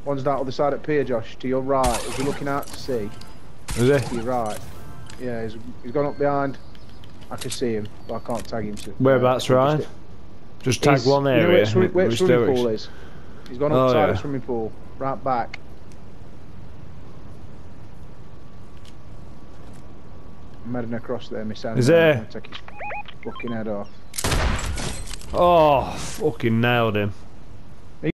One's that other side at pier, Josh. To your right. Is he looking out to sea? Is it? To your right. Yeah, he's gone up behind. I can see him, but I can't tag him. Whereabouts, Ryan? Just tag one area. You know where swimming pool is? He's gone up side of swimming pool. Right back. I'm heading across there, Miss Anne. Is there? Take his fucking head off. Oh, fucking nailed him.